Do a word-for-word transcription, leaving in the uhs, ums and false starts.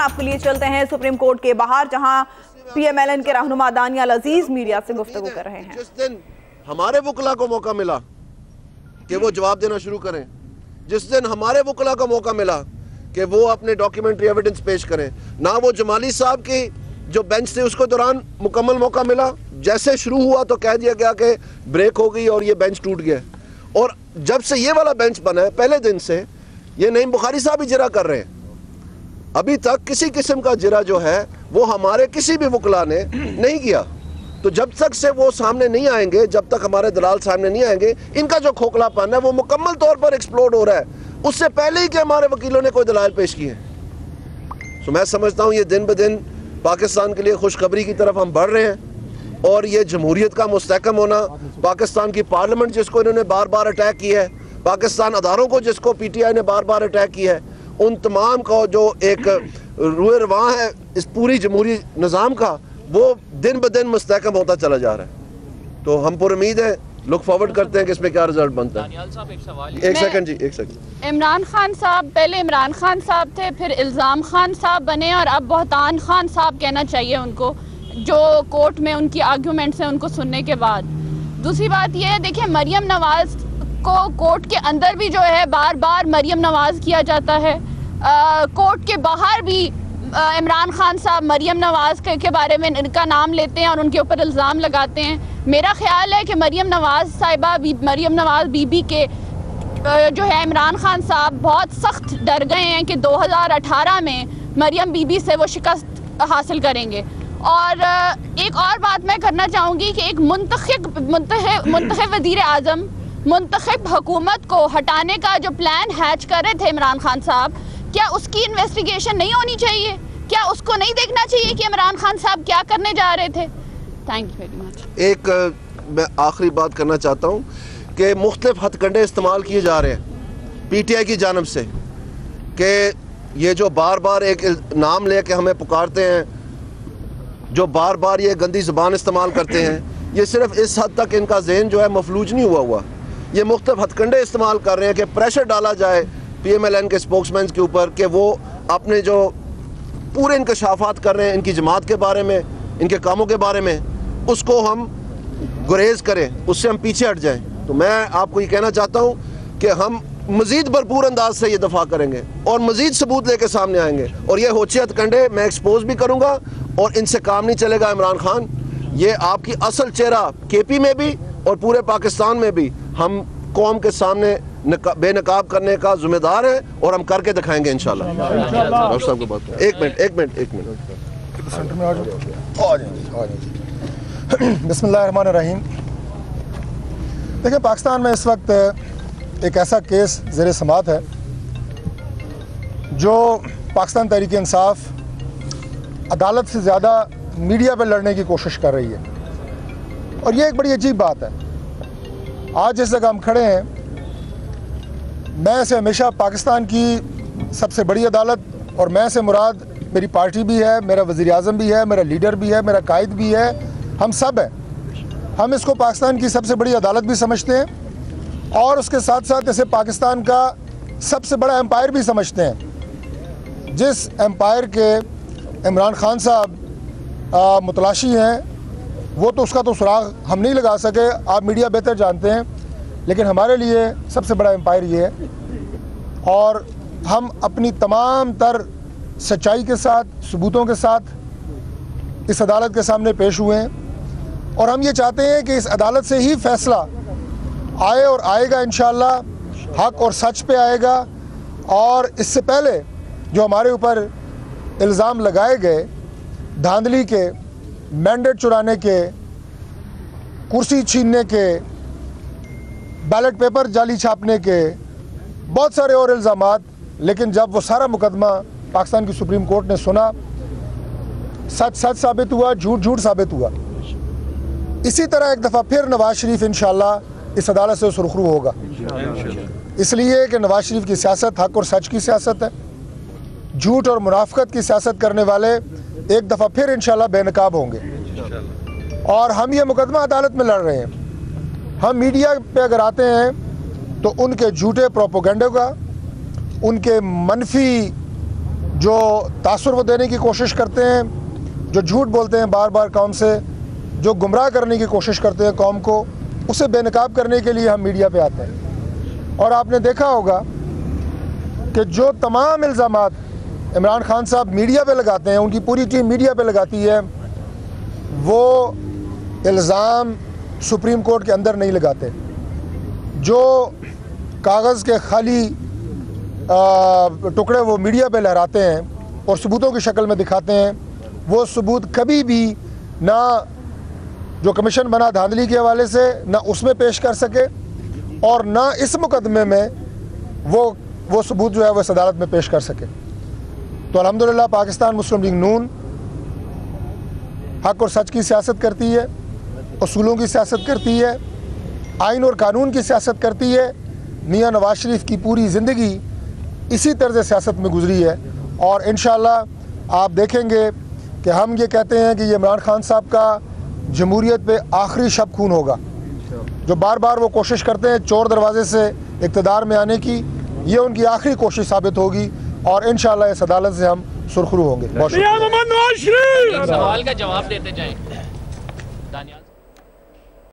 आपके लिए चलते हैं सुप्रीम कोर्ट के बाहर, जहां पीएमएलएन के रहनुमा दानियाल अजीज मीडिया से गुफ्तगू कर रहे हैं। जिस दिन हमारे वकला को मौका मिला कि वो जवाब देना शुरू करें, जिस दिन हमारे वकला को मौका मिला कि वो अपने डॉक्यूमेंट्री एविडेंस पेश करें, ना वो जमाली साहब की जो बेंच थे उसको दौरान मुकम्मल मौका मिला। जैसे शुरू हुआ तो कह दिया गया कि ब्रेक हो गई और ये बेंच टूट गया। और जब से ये वाला बेंच बना है, पहले दिन से ये नईम बुखारी साहब ही जिरा कर रहे हैं। अभी तक किसी किस्म का जिरा जो है वो हमारे किसी भी वकला ने नहीं किया। तो जब तक से वो सामने नहीं आएंगे, जब तक हमारे दलाल सामने नहीं आएंगे, इनका जो खोखलापन है वो मुकम्मल तौर पर एक्सप्लोड हो रहा है, उससे पहले ही कि हमारे वकीलों ने कोई दलाल पेश किए। तो मैं समझता हूँ ये दिन ब दिन पाकिस्तान के लिए खुशखबरी की तरफ हम बढ़ रहे हैं। और ये जमहूरियत का मुस्तहकम होना, पाकिस्तान की पार्लियामेंट जिसको इन्होंने बार बार अटैक किया है, पाकिस्तान अदारों को जिसको पी टी आई ने बार बार अटैक किया है, उन तमाम को जो एक रुए रवां है इस पूरी जमहूरी निज़ाम का, वो दिन ब दिन मुस्तहकम होता चला जा रहा है। तो हम पुर उम्मीद है, लुक फॉरवर्ड करते हैं कि इसमें क्या रिजल्ट बनता है। एक सेकंड जी, एक सेकंड। इमरान खान साहब, पहले इमरान खान साहब थे, फिर इल्ज़ाम खान साहब बने और अब बहतान खान साहब कहना चाहिए उनको, जो कोर्ट में उनकी आर्ग्यूमेंट्स हैं उनको सुनने के बाद। दूसरी बात यह है, देखिए मरियम नवाज को कोर्ट के अंदर भी जो है बार बार मरियम नवाज किया जाता है, आ, कोर्ट के बाहर भी इमरान खान साहब मरियम नवाज के, के बारे में इनका नाम लेते हैं और उनके ऊपर इल्ज़ाम लगाते हैं। मेरा ख्याल है कि मरियम नवाज साहिबा, मरियम नवाज बीबी के जो है इमरान खान साहब बहुत सख्त डर गए हैं कि दो हज़ार अठारह में मरियम बीबी से वो शिकस्त हासिल करेंगे। और एक और बात मैं करना चाहूँगी कि एक मुंतखब मुंतखब वज़ीर आज़म, मुंतखब हुकूमत को हटाने का जो प्लान हैच कर रहे थे इमरान खान साहब, क्या उसकी इन्वेस्टिगेशन नहीं होनी चाहिए? क्या उसको नहीं देखना चाहिए कि इमरान खान साहब क्या करने जा रहे थे? Thank you very much. एक मैं आखिरी बात करना चाहता हूँ कि मुख्तलिफ हथकंडे इस्तेमाल किए जा रहे हैं पी टी आई की जानब से, कि ये जो बार बार एक नाम ले के हमें पुकारते हैं, जो बार बार ये गंदी ज़बान इस्तेमाल करते हैं, ये सिर्फ इस हद तक इनका जहन जो है मफलूज नहीं हुआ हुआ। ये मुख्तलिफ हथकंडे इस्तेमाल कर रहे हैं कि प्रेशर डाला जाए पी एम एल एन के स्पोक्समैन के ऊपर कि वो अपने जो पूरे इंकशाफात कर रहे हैं इनकी जमात के बारे में, इनके कामों के बारे में, उसको हम गुरेज करें, उससे हम पीछे हट जाएं। तो मैं आपको ये कहना चाहता हूँ कि हम मज़ीद भरपूर अंदाज से ये दफ़ा करेंगे और मज़ीद सबूत लेके सामने आएंगे। और ये होचे हथकंडे मैं एक्सपोज भी करूँगा और इनसे काम नहीं चलेगा। इमरान खान, ये आपकी असल चेहरा के पी में भी और पूरे पाकिस्तान में भी हम कौम के सामने बेनकाब करने का जिम्मेदार है और हम करके दिखाएंगे इंशाल्लाह। डॉक्टर साहब को बात एक मिनट एक मिनट एक मिनट सेंटर में आ जाओ। बिस्मिल्लाहिर्रहमानिर्रहीम। देखिए, पाकिस्तान में इस वक्त एक ऐसा केस ज़ेर समात है जो पाकिस्तान तहरीक इंसाफ अदालत से ज़्यादा मीडिया पर लड़ने की कोशिश कर रही है। और ये एक बड़ी अजीब बात है। आज जिस जगह हम खड़े हैं, मैं से हमेशा पाकिस्तान की सबसे बड़ी अदालत, और मैं से मुराद मेरी पार्टी भी है, मेरा वज़ीर आज़म भी है, मेरा लीडर भी है, मेरा कायद भी है, हम सब हैं। हम इसको पाकिस्तान की सबसे बड़ी अदालत भी समझते हैं और उसके साथ साथ इसे पाकिस्तान का सबसे बड़ा एम्पायर भी समझते हैं। जिस एम्पायर के इमरान खान साहब मुतलाशी हैं, वो तो उसका तो सुराग हम नहीं लगा सके, आप मीडिया बेहतर जानते हैं, लेकिन हमारे लिए सबसे बड़ा एम्पायर ये है। और हम अपनी तमाम तर सच्चाई के साथ, सबूतों के साथ इस अदालत के सामने पेश हुए हैं और हम ये चाहते हैं कि इस अदालत से ही फैसला आए और आएगा इंशाअल्लाह, हक और सच पे आएगा। और इससे पहले जो हमारे ऊपर इल्ज़ाम लगाए गए धांधली के, मैंडेट चुराने के, कुर्सी छीनने के, बैलेट पेपर जाली छापने के, बहुत सारे और इल्ज़ामात, लेकिन जब वो सारा मुकदमा पाकिस्तान की सुप्रीम कोर्ट ने सुना, सच सच साबित हुआ, झूठ झूठ साबित हुआ। इसी तरह एक दफ़ा फिर नवाज शरीफ इंशाअल्लाह इस अदालत से सुरखरू होगा, इसलिए कि नवाज शरीफ की सियासत हक और सच की सियासत है। झूठ और मुनाफिकत की सियासत करने वाले एक दफ़ा फिर इंशाअल्लाह बेनकाब होंगे। और हम ये मुकदमा अदालत में लड़ रहे हैं। हम मीडिया पे अगर आते हैं तो उनके झूठे प्रोपोगंडे का, उनके मनफी जो तासुर वो देने की कोशिश करते हैं, जो झूठ बोलते हैं बार बार कौम से, जो गुमराह करने की कोशिश करते हैं कौम को, उसे बेनकाब करने के लिए हम मीडिया पे आते हैं। और आपने देखा होगा कि जो तमाम इल्ज़ामात इमरान खान साहब मीडिया पे लगाते हैं, उनकी पूरी टीम मीडिया पे लगाती है, वो इल्ज़ाम सुप्रीम कोर्ट के अंदर नहीं लगाते। जो कागज़ के खाली टुकड़े वो मीडिया पे लहराते हैं और सबूतों की शक्ल में दिखाते हैं, वो सबूत कभी भी ना जो कमीशन बना धांधली के हवाले से ना उसमें पेश कर सके और ना इस मुकदमे में वो वो सबूत जो है वो इस अदालत में पेश कर सके। तो अल्हम्दुलिल्लाह पाकिस्तान मुस्लिम लीग नून हक और सच की सियासत करती है, उसूलों की सियासत करती है, आइन और कानून की सियासत करती है। मियां नवाज शरीफ की पूरी ज़िंदगी इसी तर्ज सियासत में गुजरी है और इंशाअल्लाह आप देखेंगे कि हम ये कहते हैं कि ये इमरान खान साहब का जमहूरियत पे आखिरी शब खून होगा। जो बार बार वो कोशिश करते हैं चोर दरवाजे से इक़्तिदार में आने की, ये उनकी आखिरी कोशिश साबित होगी और इंशाअल्लाह इस अदालत से हम सुरखरू होंगे। बहुत शुक्रिया। सवाल का जवाब देते जाएं।